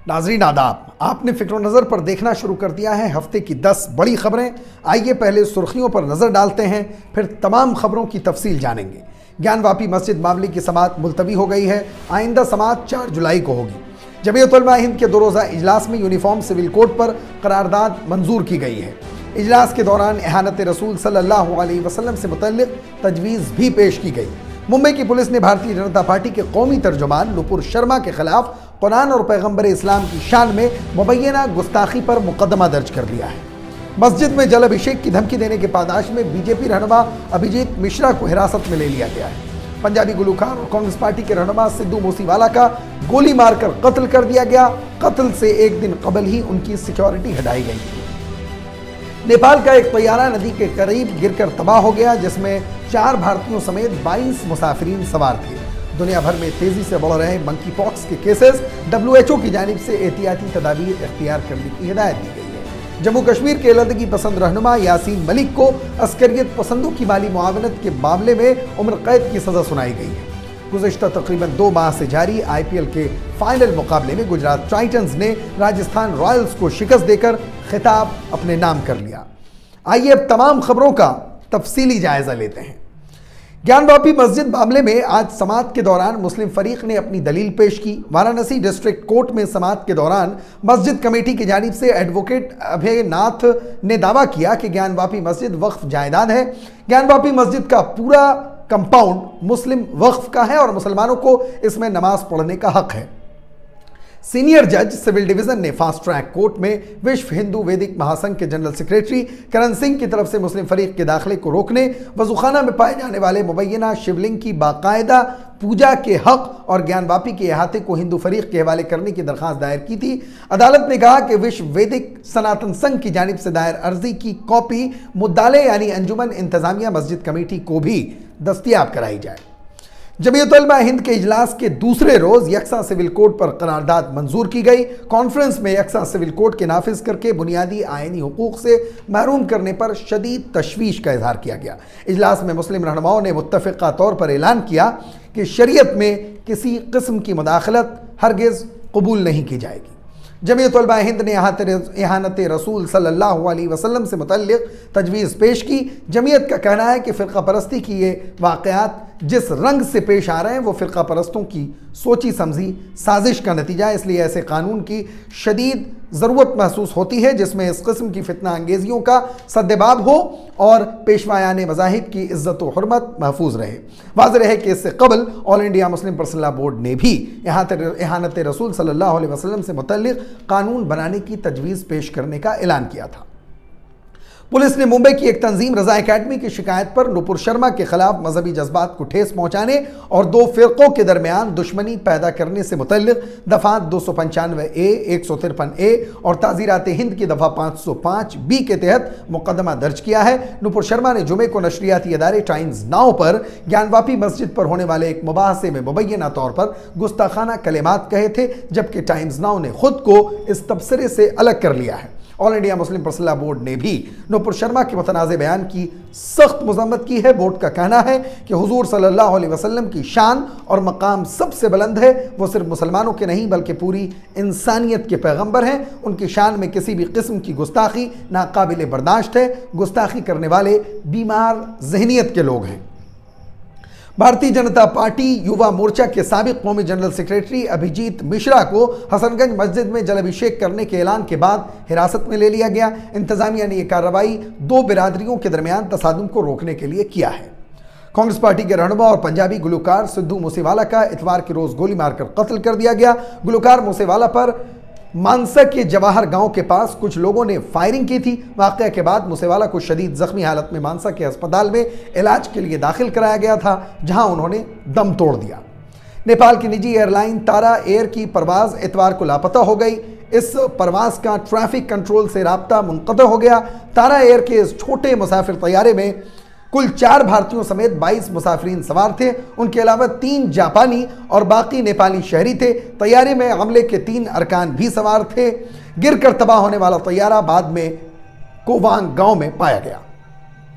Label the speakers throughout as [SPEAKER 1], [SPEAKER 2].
[SPEAKER 1] नाजरीन आदाब, आपने फिक्र नज़र पर देखना शुरू कर दिया है हफ्ते की 10 बड़ी खबरें। आइए पहले सुर्खियों पर नज़र डालते हैं, फिर तमाम खबरों की तफसील जानेंगे। ज्ञानवापी मस्जिद मामले की समाअत मुलतवी हो गई है। आइंदा समाअत 4 जुलाई को होगी। जमीयत उलमा हिंद के 2 रोज़ा इजलास में यूनिफॉर्म सिविल कोड पर करारदाद मंजूर की गई है। इजलास के दौरान एहानत रसूल सल्लल्लाहु अलैहि वसल्लम से मुतल्लिक तजवीज़ भी पेश की गई। मुंबई की पुलिस ने भारतीय जनता पार्टी के कौमी तर्जुमान नुपुर शर्मा के खिलाफ कुरान और पैगंबर इस्लाम की शान में मुबैना गुस्ताखी पर मुकदमा दर्ज कर लिया है। मस्जिद में जल अभिषेक की धमकी देने के पादाश में बीजेपी रहनुमा अभिजीत मिश्रा को हिरासत में ले लिया गया है। पंजाबी गुलकार और कांग्रेस पार्टी के रहनुमा सिद्धू मूसेवाला का गोली मारकर कत्ल कर दिया गया। कत्ल से एक दिन कबल ही उनकी सिक्योरिटी हटाई गई थी। नेपाल का एक तैयारा नदी के करीब गिरकर तबाह हो गया, जिसमें 4 भारतीयों समेत 22 मुसाफिरीन सवार थे। दुनिया भर में तेजी से बढ़ रहे मंकी पॉक्स के केसेस, WHO की जानिब से एहतियाती तदाबीर इख्तियार करने की हिदायत दी गई है। जम्मू कश्मीर के लदगी पसंद रहनुमा यासीन मलिक को अस्करियत पसंदों की माली मुआवनत के मामले में उम्र कैद की सजा सुनाई गई है। गुज़िश्ता तकरीबन 2 माह से जारी IPL के फाइनल मुकाबले में गुजरात टाइटंस ने राजस्थान रॉयल्स को शिकस्त देकर खिताब अपने नाम कर लिया। आइए अब तमाम खबरों का तफसीली जायजा लेते हैं। ज्ञानवापी मस्जिद मामले में आज समाअत के दौरान मुस्लिम फरीक ने अपनी दलील पेश की। वाराणसी डिस्ट्रिक्ट कोर्ट में समाअत के दौरान मस्जिद कमेटी की जानिब से एडवोकेट अभय नाथ ने दावा किया कि ज्ञानवापी मस्जिद वक्फ जायदाद है। ज्ञानवापी मस्जिद का पूरा कंपाउंड मुस्लिम वक्फ का है और मुसलमानों को इसमें नमाज पढ़ने का हक है। सीनियर जज सिविल डिवीजन ने फास्ट ट्रैक कोर्ट में विश्व हिंदू वैदिक महासंघ के जनरल सेक्रेटरी करण सिंह की तरफ से मुस्लिम फरीक के दाखिले को रोकने, वज़ूखाना में पाए जाने वाले मुबैना शिवलिंग की बाकायदा पूजा के हक और ज्ञानवापी के अहाते को हिंदू फरीक के हवाले करने की दरख्वास्त दायर की थी। अदालत ने कहा कि विश्व वैदिक सनातन संघ की जानिब से दायर अर्जी की कॉपी मुद्दाले यानी अंजुमन इंतजामिया मस्जिद कमेटी को भी दस्तयाब कराई जाए। जमीयत उलमा हिंद के इजलास के दूसरे रोज यकसा सिविल कोड पर करारदाद मंजूर की गई। कॉन्फ्रेंस में यकसा सिविल कोड के नाफिज करके बुनियादी आईनी हुकूक से महरूम करने पर शदीद तशवीश का इजहार किया गया। इजलास में मुस्लिम रहनुमाओं ने मुत्तफ़िक़ा तौर पर ऐलान किया कि शरीयत में किसी किस्म की मुदाखलत हरगिज़ कबूल नहीं की जाएगी। जमीयत उलमा हिंद ने एहानत रसूल सल्लल्लाहु अलैहि वसल्लम से मुतल्लिक तजवीज़ पेश की। जमीयत का कहना है कि फ़िरक़ा परस्ती की ये वाक़यात जिस रंग से पेश आ रहे हैं वो फ़िरक़ा परस्तों की सोची समझी साजिश का नतीजा है। इसलिए ऐसे कानून की शदीद ज़रूरत महसूस होती है जिसमें इस किस्म की फितना अंगेजियों का सद्देबाब हो और पेशवायाने मज़ाहिब की इज़्ज़त व हुर्मत महफूज रहे। वाज़ेह है कि इससे कबल All India Muslim Personal Law Board ने भी एहानत रसूल सल्लल्लाहु अलैहि वसल्लम से मुतल्लिक कानून बनाने की तजवीज़ पेश करने का ऐलान किया था। पुलिस ने मुंबई की एक तंजीम रजा एकेडमी की शिकायत पर नुपुर शर्मा के खिलाफ मजहबी जज्बात को ठेस पहुंचाने और 2 फ़िरक़ों के दरमियान दुश्मनी पैदा करने से मुतल्लिक दफ़ात 295A, 153A और ताज़ीरात हिंद की दफ़ा 505B के तहत मुकदमा दर्ज किया है। नुपुर शर्मा ने जुमे को नशरियाती अदारे टाइम्स नाउ पर ज्ञानवापी मस्जिद पर होने वाले एक मुबाहसे में मुबैना तौर पर गुस्ताखाना कलिमात कहे थे, जबकि टाइम्स नाउ ने खुद को इस तबसरे से अलग कर लिया है। All India Muslim Personal Law Board ने भी नुपुर शर्मा के मुतनाज़े बयान की सख्त मज़म्मत की है। बोर्ड का कहना है कि हुजूर सल्लल्लाहु अलैहि वसल्लम की शान और मकाम सबसे बुलंद है। वो सिर्फ मुसलमानों के नहीं बल्कि पूरी इंसानियत के पैगंबर हैं। उनकी शान में किसी भी किस्म की गुस्ताखी नाकाबिल बर्दाश्त है। गुस्ताखी करने वाले बीमार ज़हनियत के लोग हैं। भारतीय जनता पार्टी युवा मोर्चा के साबिक कौमी जनरल सेक्रेटरी अभिजीत मिश्रा को हसनगंज मस्जिद में जल अभिषेक करने के ऐलान के बाद हिरासत में ले लिया गया। इंतजामिया ने यह कार्रवाई 2 बिरादरियों के दरमियान तसादुम को रोकने के लिए किया है। कांग्रेस पार्टी के रहनुमा और पंजाबी गुलकार सिद्धू मूसेवाला का इतवार के रोज गोली मारकर कत्ल कर दिया गया। गुलकार मूसेवाला पर मानसा के जवाहर गांव के पास कुछ लोगों ने फायरिंग की थी। वाक़या के बाद मूसेवाला को शदीद जख्मी हालत में मानसा के अस्पताल में इलाज के लिए दाखिल कराया गया था, जहां उन्होंने दम तोड़ दिया। नेपाल की निजी एयरलाइन तारा एयर की परवाज़ इतवार को लापता हो गई। इस परवाज़ का ट्रैफिक कंट्रोल से राब्ता मुनक़ता हो गया। तारा एयर के इस छोटे मुसाफिर तैयारे में कुल 4 भारतीयों समेत 22 मुसाफिरीन सवार थे। उनके अलावा 3 जापानी और बाकी नेपाली शहरी थे। तैयारे में हमले के 3 अरकान भी सवार थे। गिरकर तबाह होने वाला तैयारा बाद में कोवांग गांव में पाया गया।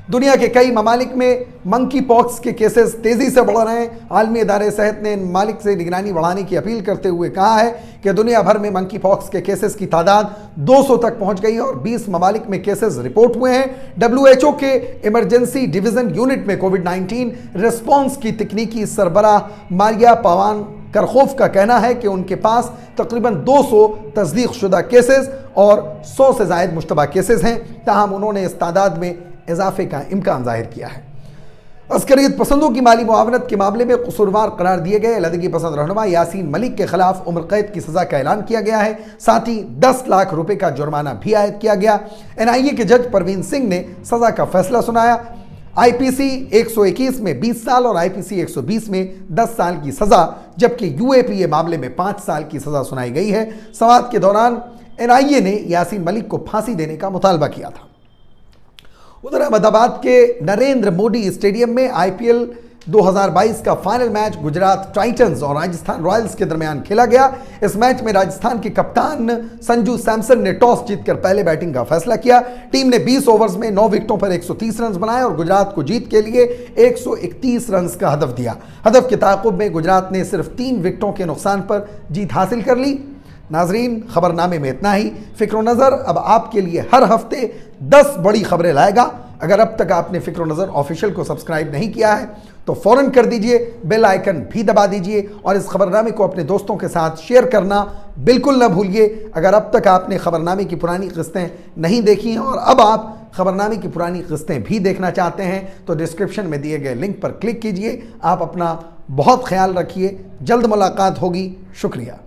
[SPEAKER 1] दुनिया के कई ममालिक में मंकी पॉक्स के केसेस तेजी से बढ़ रहे हैं। आलमी इदारे सेहत ने इन ममालिक से निगरानी बढ़ाने की अपील करते हुए कहा है कि दुनिया भर में मंकी पॉक्स के केसेस की तादाद 200 तक पहुंच गई है और 20 ममालिक में केसेस रिपोर्ट हुए हैं। WHO के इमरजेंसी डिवीजन यूनिट में कोविड-19 रिस्पॉन्स की तकनीकी सरबराह मारिया पवान करखोफ का कहना है कि उनके पास तकरीबन 200 तस्दीक शुदा केसेस और 100 से ज़ायद मुश्तबा केसेस हैं। ताहम उन्होंने इस तादाद में इजाफे का इम्कान जाहिर किया है। अस्करियत पसंदों की माली मुआवनत के मामले में कसूरवार करार दिए गए अलहदगी पसंद रहनुमा यासीन मलिक के खिलाफ उम्र कैद की सजा का ऐलान किया गया है। साथ ही 10 लाख रुपए का जुर्माना भी आयद किया गया। NIA के जज परवीन सिंह ने सजा का फैसला सुनाया। IPC 121 में 20 साल और IPC 120 में 10 साल की सजा, जबकि UAPA मामले में 5 साल की सजा सुनाई गई है। समाअत के दौरान NIA ने यासीन मलिक को फांसी देने का मुतालबा किया था। उधर अहमदाबाद के नरेंद्र मोदी स्टेडियम में IPL 2022 का फाइनल मैच गुजरात टाइटंस और राजस्थान रॉयल्स के दरमियान खेला गया। इस मैच में राजस्थान के कप्तान संजू सैमसन ने टॉस जीतकर पहले बैटिंग का फैसला किया। टीम ने 20 ओवर्स में 9 विकेटों पर 130 रन बनाए और गुजरात को जीत के लिए 131 रन का हदफ दिया। हदफ के ताक़ुब में गुजरात ने सिर्फ 3 विकेटों के नुकसान पर जीत हासिल कर ली। नाजरीन, खबरनामे में इतना ही। फिक्र नज़र अब आपके लिए हर हफ्ते 10 बड़ी खबरें लाएगा। अगर अब तक आपने फिक्र नज़र ऑफिशियल को सब्सक्राइब नहीं किया है तो फ़ौरन कर दीजिए, बेल आइकन भी दबा दीजिए और इस खबरनामे को अपने दोस्तों के साथ शेयर करना बिल्कुल ना भूलिए। अगर अब तक आपने खबरनामे की पुरानी किस्तें नहीं देखी हैं और अब आप खबरनामे की पुरानी किस्तें भी देखना चाहते हैं तो डिस्क्रिप्शन में दिए गए लिंक पर क्लिक कीजिए। आप अपना बहुत ख्याल रखिए। जल्द मुलाकात होगी। शुक्रिया।